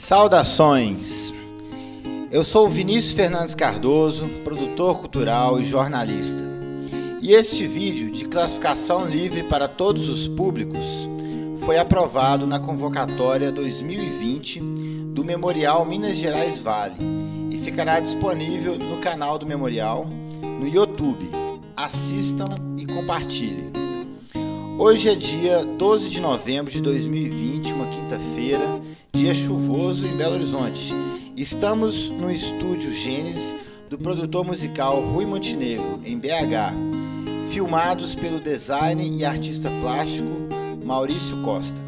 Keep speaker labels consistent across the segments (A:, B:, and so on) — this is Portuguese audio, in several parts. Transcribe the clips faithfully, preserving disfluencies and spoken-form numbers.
A: Saudações! Eu sou o Vinícius Fernandes Cardoso, produtor cultural e jornalista. E este vídeo de classificação livre para todos os públicos foi aprovado na convocatória dois mil e vinte do Memorial Minas Gerais Vale e ficará disponível no canal do Memorial no YouTube. Assistam e compartilhem. Hoje é dia doze de novembro de dois mil e vinte, uma quinta-feira, dia chuvoso em Belo Horizonte. Estamos no estúdio Gênesis do produtor musical Rui Montenegro, em B H, filmados pelo designer e artista plástico Maurício Costa.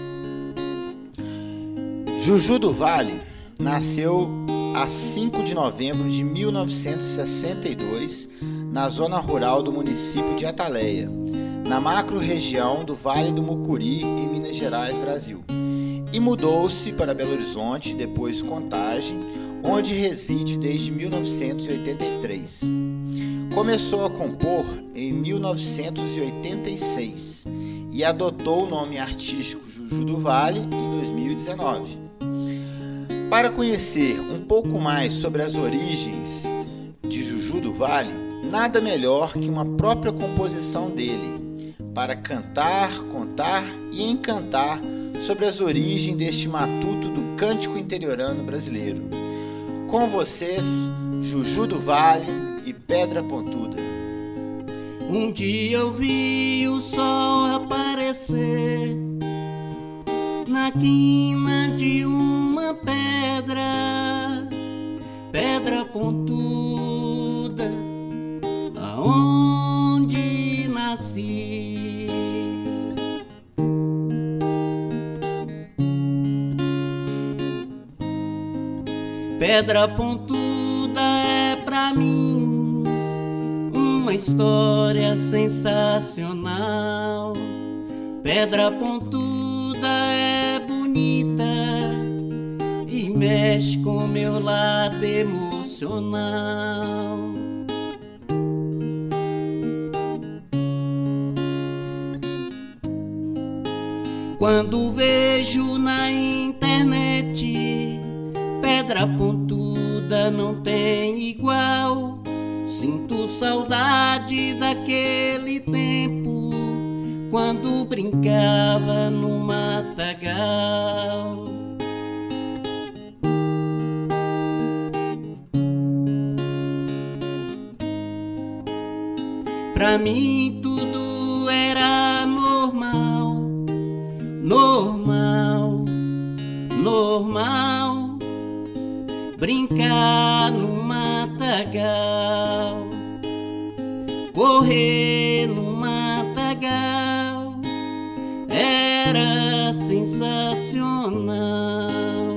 A: Juju do Vale nasceu a cinco de novembro de mil novecentos e sessenta e dois na zona rural do município de Ataleia, na macro-região do Vale do Mucuri, em Minas Gerais, Brasil, e mudou-se para Belo Horizonte, depois Contagem, onde reside desde mil novecentos e oitenta e três. Começou a compor em mil novecentos e oitenta e seis e adotou o nome artístico Juju do Vale em dois mil e dezenove. Para conhecer um pouco mais sobre as origens de Juju do Vale, nada melhor que uma própria composição dele, para cantar, contar e encantar sobre as origens deste matuto do cântico interiorano brasileiro. Com vocês, Juju do Vale e Pedra Pontuda.
B: Um dia eu vi o sol aparecer na quina de uma pedra, pedra pontuda, aonde nasci. Pedra pontuda é pra mim uma história sensacional. Pedra pontuda é bonita e mexe com meu lado emocional. Quando vejo na internet pedra pontuda não tem igual, sinto saudade daquele tempo quando brincava no matagal. Pra mim tudo era normal, normal, normal. Brincar no matagal, correr no matagal, era sensacional.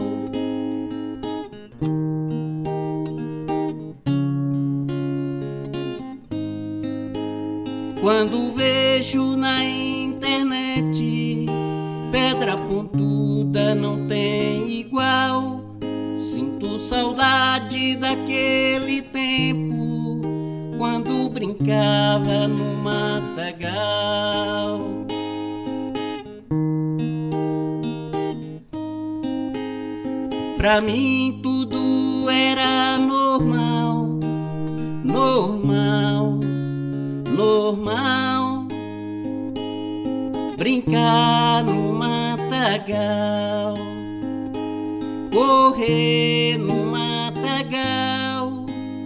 B: Quando vejo na internet pedra pontuda não tem igual, sinto saudade daquele tempo quando brincava no matagal. Pra mim tudo era normal, normal, normal. Brincar no matagal, correr no matagal,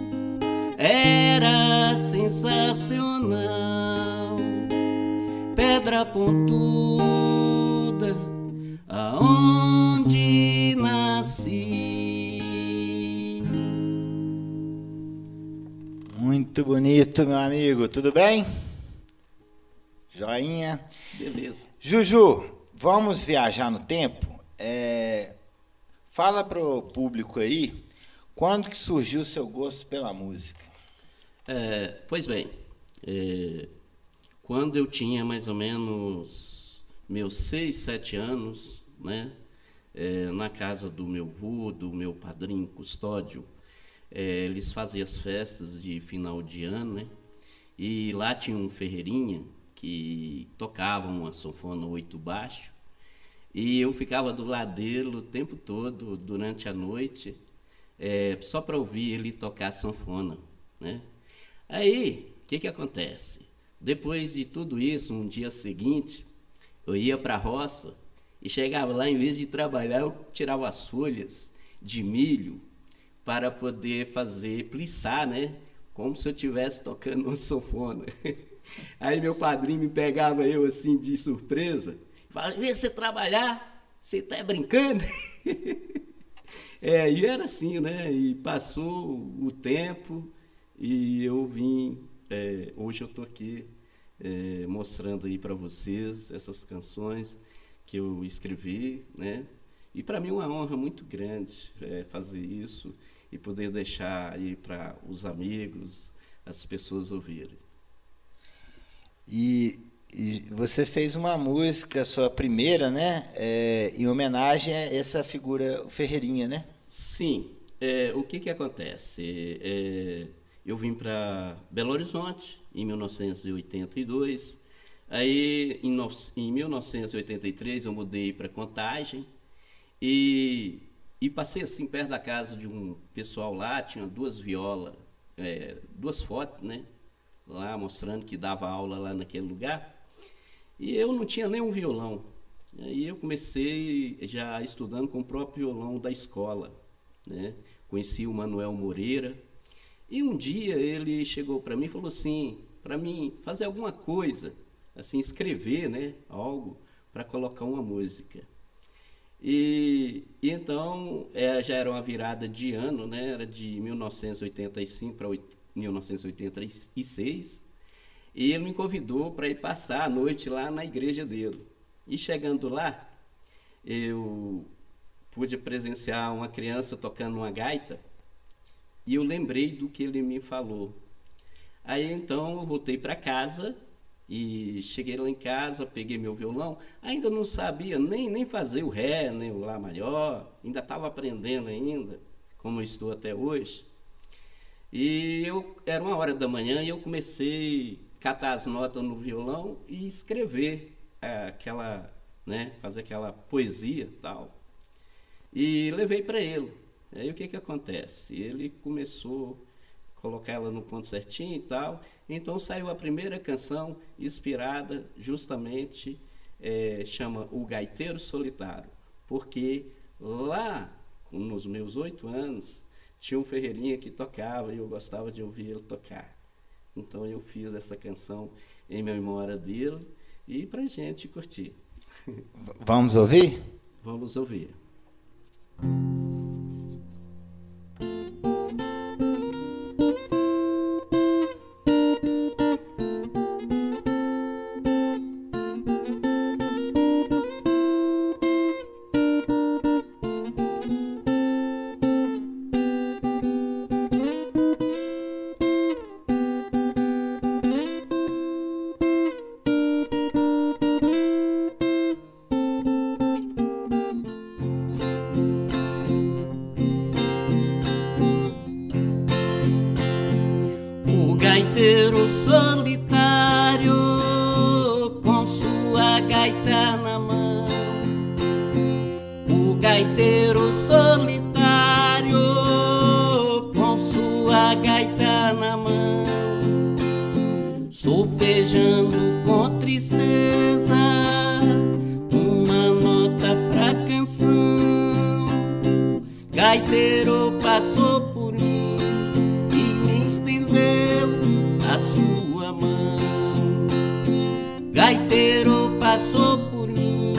B: era sensacional. Pedra pontuda, aonde nasci.
A: Muito bonito, meu amigo. Tudo bem? Joinha?
B: Beleza.
A: Juju, vamos viajar no tempo? É... Fala para o público aí, quando que surgiu o seu gosto pela música?
B: É, pois bem, é, quando eu tinha mais ou menos meus seis, sete anos, né, é, na casa do meu avô, do meu padrinho custódio, é, eles faziam as festas de final de ano, né, e lá tinha um ferreirinha que tocava uma sanfona oito baixo, E eu ficava do lado dele o tempo todo, durante a noite, é, só para ouvir ele tocar sanfona, né? Aí, o que que acontece? Depois de tudo isso, um dia seguinte, eu ia para a roça e chegava lá, em vez de trabalhar, eu tirava as folhas de milho para poder fazer, plissar, né? Como se eu estivesse tocando uma sanfona. Aí meu padrinho me pegava eu assim de surpresa, falava, vê você trabalhar, você tá brincando? É, e era assim, né? E passou o tempo e eu vim, é, hoje eu tô aqui é, mostrando aí para vocês essas canções que eu escrevi, né? E para mim é uma honra muito grande é, fazer isso e poder deixar aí para os amigos, as pessoas ouvirem.
A: E, e você fez uma música, sua primeira, né? É, em homenagem a essa figura Ferreirinha, né?
B: Sim. É, o que que acontece? É, eu vim para Belo Horizonte em mil novecentos e oitenta e dois. Aí, em, no, em mil novecentos e oitenta e três, eu mudei para Contagem e, e passei assim perto da casa de um pessoal lá, tinha duas violas, é, duas fotos, né? Lá mostrando que dava aula lá naquele lugar. E eu não tinha nenhum violão. Aí eu comecei já estudando com o próprio violão da escola, né? Conheci o Manuel Moreira. E um dia ele chegou para mim e falou assim, para mim fazer alguma coisa, assim, escrever, né, algo para colocar uma música. E, e então é, já era uma virada de ano, né, era de mil novecentos e oitenta e cinco para mil novecentos e oitenta e seis, e ele me convidou para ir passar a noite lá na igreja dele. E chegando lá, eu pude presenciar uma criança tocando uma gaita, e eu lembrei do que ele me falou. Aí então eu voltei para casa, e cheguei lá em casa, peguei meu violão, ainda não sabia nem, nem fazer o ré, nem o lá maior, ainda estava aprendendo ainda, como eu estou até hoje. E eu, era uma hora da manhã e eu comecei a catar as notas no violão e escrever aquela, né, fazer aquela poesia e tal. E levei para ele. Aí o que que acontece? Ele começou a colocar ela no ponto certinho e tal. Então saiu a primeira canção inspirada justamente, é, chama O Gaiteiro Solitário. Porque lá, nos meus oito anos, tinha um Ferreirinha que tocava e eu gostava de ouvir ele tocar. Então eu fiz essa canção em memória dele e pra gente curtir.
A: Vamos ouvir?
B: Vamos ouvir. Gaiteiro solitário, com sua gaita na mão. O gaiteiro solitário, com sua gaita na mão, solfejando com tristeza uma nota pra canção. Gaiteiro passou por mim e me estendeu a sua mão. Gaiteiro passou por mim,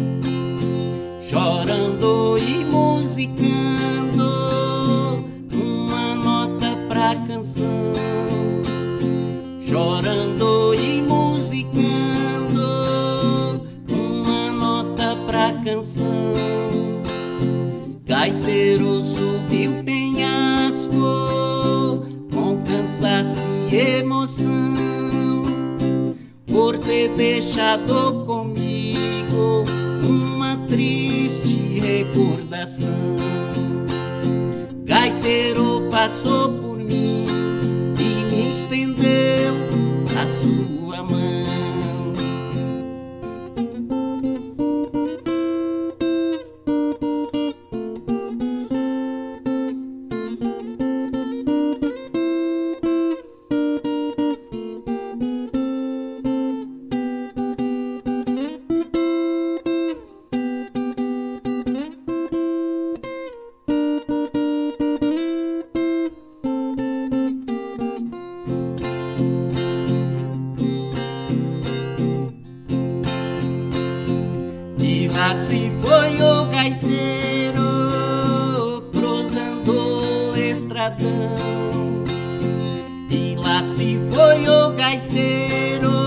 B: chorando e musicando uma nota pra canção. Chorando e musicando uma nota pra canção. Gaiteiro subiu penhasco com cansaço e emoção, por ter deixado comigo uma triste recordação. Gaiteiro passou por mim e me estendeu a sua mão. gaiteiro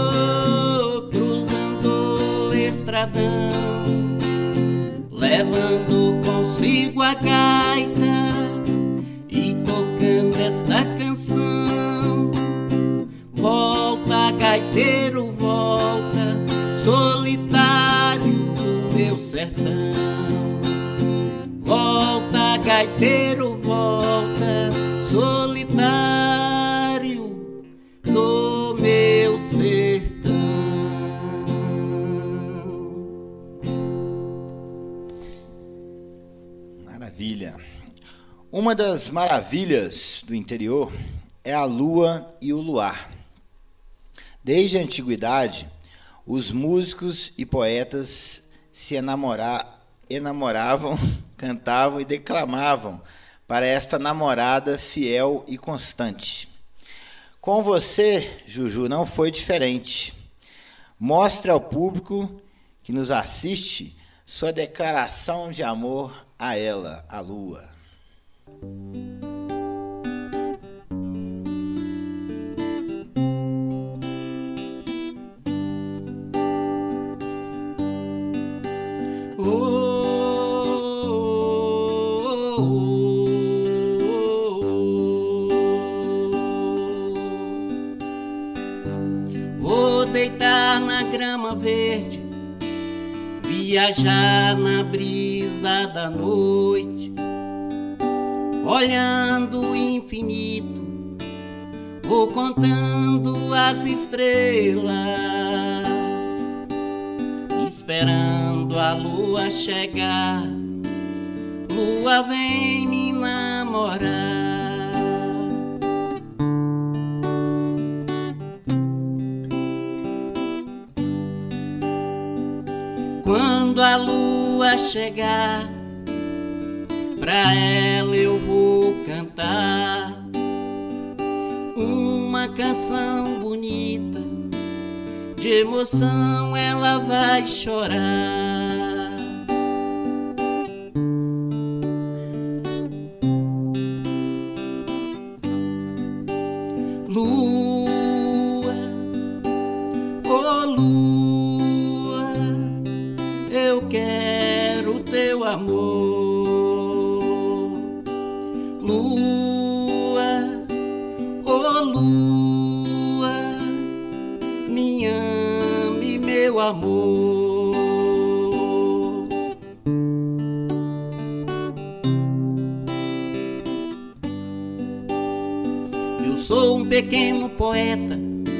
B: cruzando o estradão, levando consigo a gaita e tocando esta canção. Volta, gaiteiro, volta, solitário do meu sertão. Volta, gaiteiro, volta, solitário do meu sertão.
A: Maravilha. Uma das maravilhas do interior é a lua e o luar. Desde a antiguidade, os músicos e poetas se enamora, enamoravam, cantavam e declamavam para esta namorada fiel e constante. Com você, Juju, não foi diferente. Mostre ao público que nos assiste sua declaração de amor a ela, a lua.
B: Vou deitar na grama verde, viajar na brisa da noite, olhando o infinito, vou contando as estrelas, esperando a lua chegar. Lua, vem me namorar. Quando a lua chegar, pra ela eu vou cantar uma canção bonita, de emoção ela vai chorar. Lua, oh lua, eu quero teu amor. Lua, oh lua, me ame, meu amor. Eu sou um pequeno poeta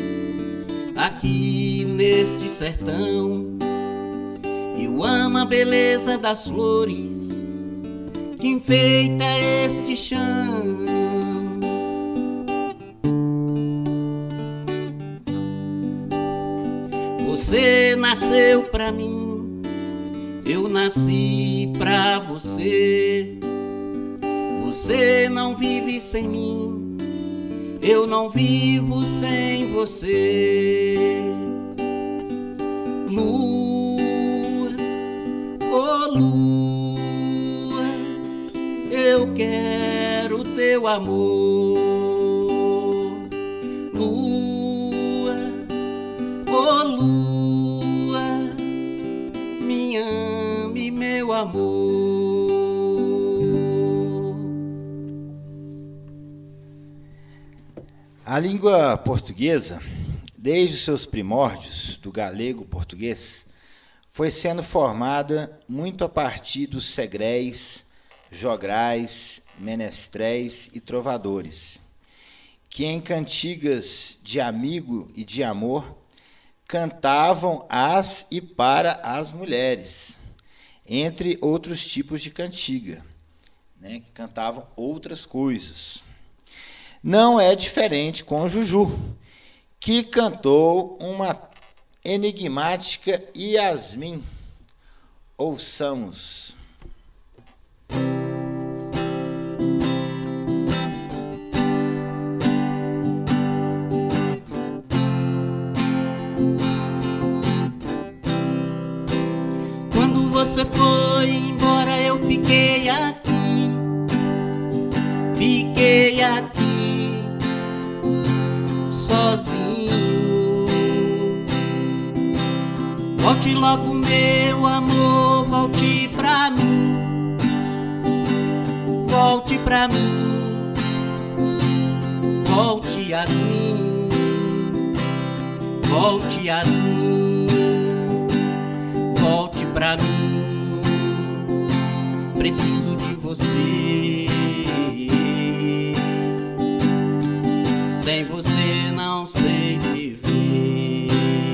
B: aqui neste sertão. Eu amo a beleza das flores que enfeita este chão. Você nasceu pra mim, eu nasci pra você. Você não vive sem mim, eu não vivo sem você. Lua, oh lua, eu quero teu amor. Lua, oh lua, me ame, meu amor.
A: A língua portuguesa, desde os seus primórdios, do galego-português, foi sendo formada muito a partir dos segréis, jograis, menestréis e trovadores, que em cantigas de amigo e de amor cantavam às e para as mulheres, entre outros tipos de cantiga, né, que cantavam outras coisas. Não é diferente com Juju, que cantou uma enigmática Yasmin. Ouçamos.
B: Quando você foi embora eu fiquei aqui, fiquei aqui sozinho. Volte logo, meu amor, volte pra mim. Volte pra mim. Volte, Yasmin. Volte, Yasmin. Volte pra mim. Preciso de você. Sem você não sei viver.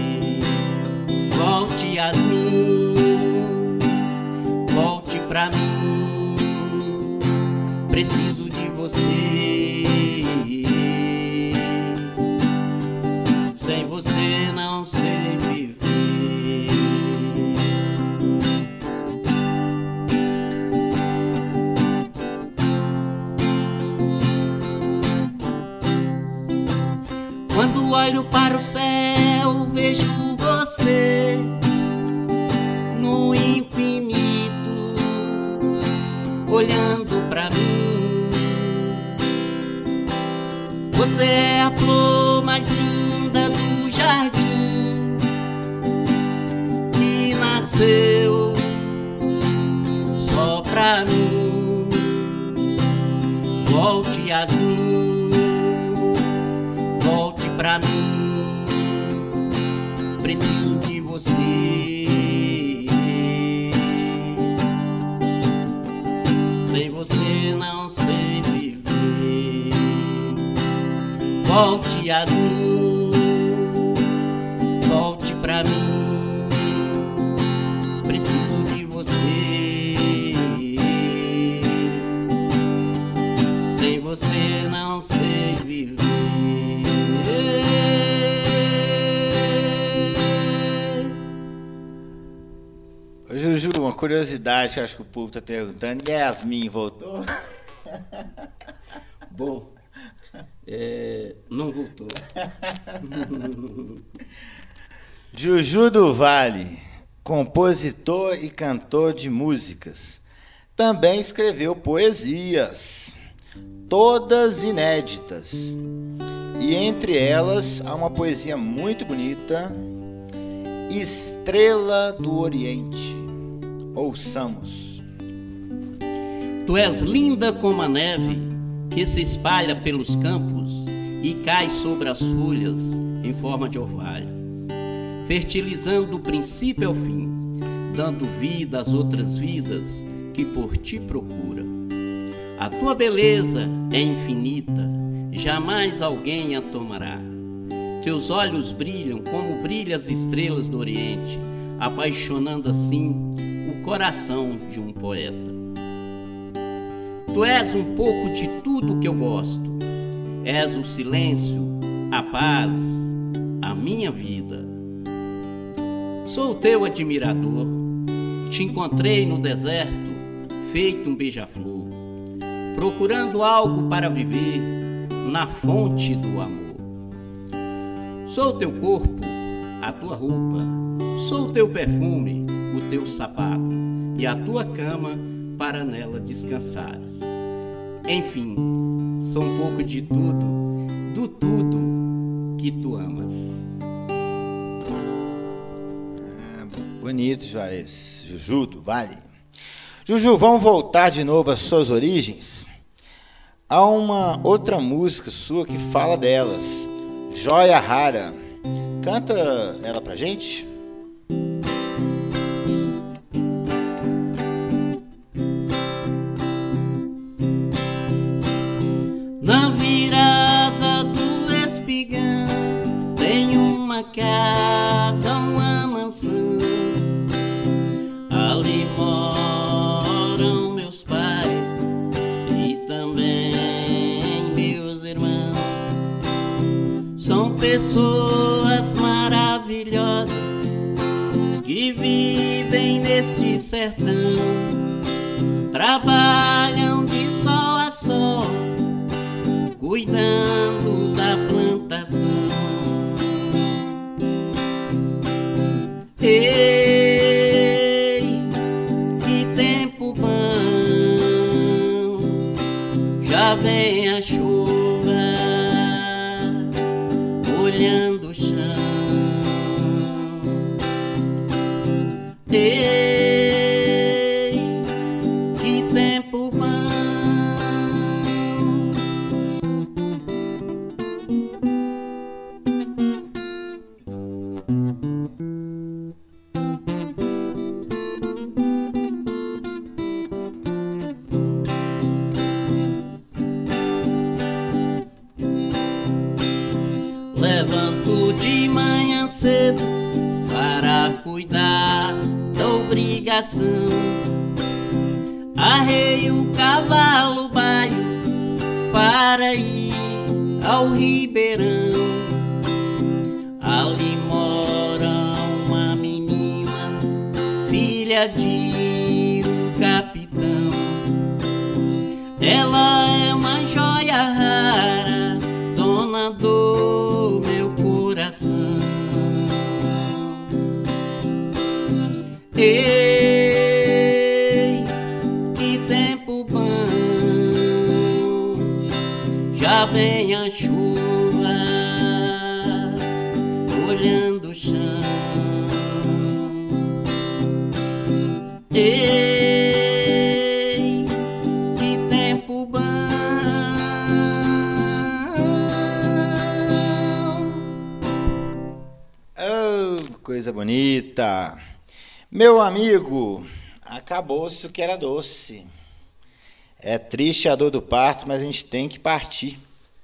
B: Volte, Yasmin. Volte pra mim. Preciso de você. Sem você não sei viver. Quando olho para o céu, vejo você no infinito, olhando pra mim. Você é a flor mais linda do jardim, que nasceu só pra mim. Volte, Yasmin. Volte pra mim. Preciso de você. Sem você não sei viver. Volte, Yasmin. Volte pra mim. Preciso de você. Sem você não sei viver.
A: Juju, uma curiosidade que eu acho que o povo está perguntando: Yasmin voltou?
B: Bom, é, não voltou.
A: Juju do Vale, compositor e cantor de músicas, também escreveu poesias, todas inéditas. E entre elas há uma poesia muito bonita, Estrela do Oriente. Ouçamos.
B: Tu és linda como a neve que se espalha pelos campos e cai sobre as folhas em forma de orvalho, fertilizando do princípio ao fim, dando vida às outras vidas que por ti procura. A tua beleza é infinita, jamais alguém a tomará. Teus olhos brilham como brilham as estrelas do Oriente, apaixonando assim o coração de um poeta. Tu és um pouco de tudo que eu gosto. És o silêncio, a paz, a minha vida. Sou teu admirador. Te encontrei no deserto, feito um beija-flor, procurando algo para viver na fonte do amor. Sou teu corpo, a tua roupa, sou teu perfume, o teu sapato e a tua cama para nela descansares. Enfim, sou um pouco de tudo, do tudo que tu amas.
A: Ah, bonito, Juarez. Juju do Vale. Juju, vamos voltar de novo às suas origens? Há uma outra música sua que fala delas, Joia Rara. Canta ela pra gente?
B: Na virada do espigão tem uma casa, uma mansão. Ali moram meus pais e também meus irmãos. São pessoas maravilhosas que vivem neste sertão, trabalham de sol a sol, cuidando da plantação. Ei, que tempo bom, já vem a chuva molhando o chão. Levanto de manhã cedo para cuidar da obrigação. Arreio o cavalo baio para ir ao ribeirão. Ali mora uma menina, filha de um capitão. Ela é uma joia rara, dona do meu coração. Ei, que tempo bom, já vem a chuva olhando o chão. Ei, que tempo bom.
A: Oh, coisa bonita. Meu amigo, acabou-se o que era doce. É triste a dor do parto, mas a gente tem que partir.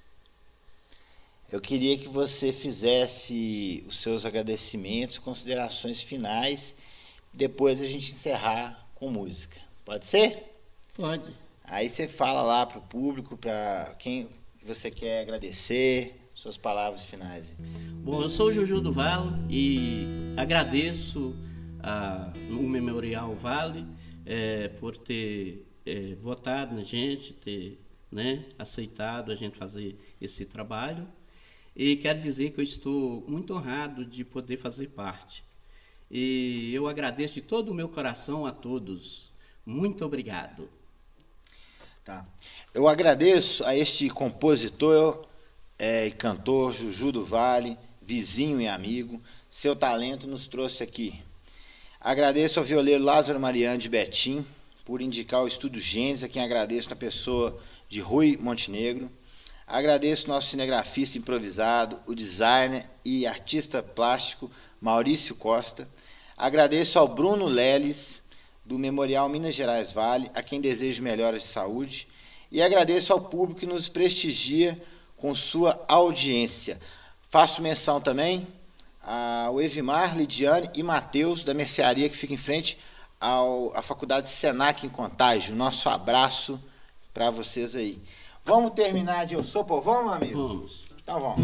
A: Eu queria que você fizesse os seus agradecimentos, considerações finais, depois a gente encerrar com música. Pode ser?
B: Pode.
A: Aí você fala lá para o público, para quem você quer agradecer, suas palavras finais.
B: Bom, eu sou o Juju do Vale e agradeço a, o Memorial Vale é, por ter é, votado na gente, ter, né, aceitado a gente fazer esse trabalho. E quero dizer que eu estou muito honrado de poder fazer parte. E eu agradeço de todo o meu coração a todos. Muito obrigado.
A: Tá. Eu agradeço a este compositor e é, cantor Juju do Vale, vizinho e amigo. Seu talento nos trouxe aqui. Agradeço ao violeiro Lázaro Mariano de Betim por indicar o Estúdio Gênesis, a quem agradeço na pessoa de Rui Montenegro. Agradeço nosso cinegrafista improvisado, o designer e artista plástico Maurício Costa. Agradeço ao Bruno Leles, do Memorial Minas Gerais Vale, a quem desejo melhoras de saúde. E agradeço ao público que nos prestigia com sua audiência. Faço menção também ao Evimar, Lidiane e Matheus, da mercearia que fica em frente ao, à Faculdade Senac em Contagem. Nosso abraço para vocês aí. Vamos terminar de Eu Sou Povão, meu amigo?
B: Vamos.
A: Então vamos.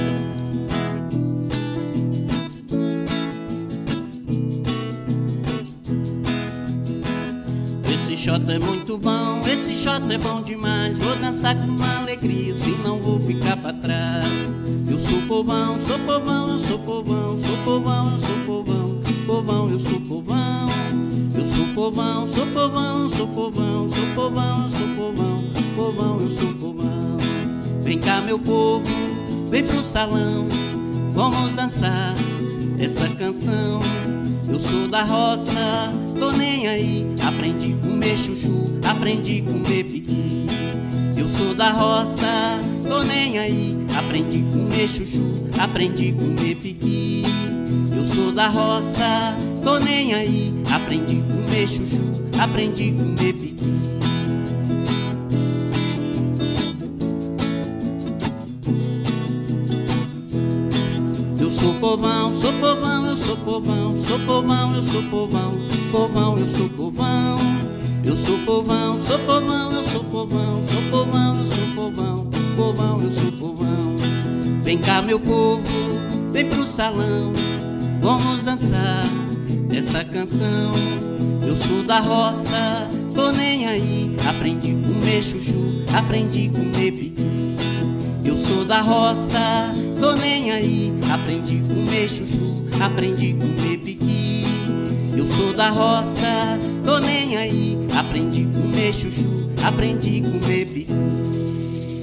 B: Esse shot é muito bom, esse shot é bom demais. Vou dançar com uma alegria, senão vou ficar pra trás. Eu sou povão, sou povão, eu sou povão, sou povão, eu sou povão, povão, eu sou povão. Eu sou povão, sou povão, eu sou povão, sou povão, eu sou povão, povão, eu sou povão. Vem cá, meu povo, vem pro salão, vamos dançar essa canção. Eu sou da roça, tô nem aí. Aprendi a comer chuchu, aprendi a comer piqui. Eu sou da roça, tô nem aí. Aprendi a comer chuchu, aprendi a comer piqui. Eu sou da roça, tô nem aí. Aprendi a comer chuchu, aprendi a comer piqui. Eu sou povão, sou povão, eu sou povão, sou povão, eu sou povão, povão, eu sou povão. Eu sou povão, sou povão, eu sou povão, sou povão, eu sou povão, povão, eu sou povão. Vem cá, meu povo, vem pro salão, vamos dançar essa canção. Eu sou da roça, tô nem aí. Aprendi a comer chuchu, aprendi a comer piqui. Eu sou da roça, tô nem aí. Aprendi a comer chuchu, aprendi a comer piqui. Eu sou da roça, tô nem aí. Aprendi a comer chuchu, aprendi a comer piqui.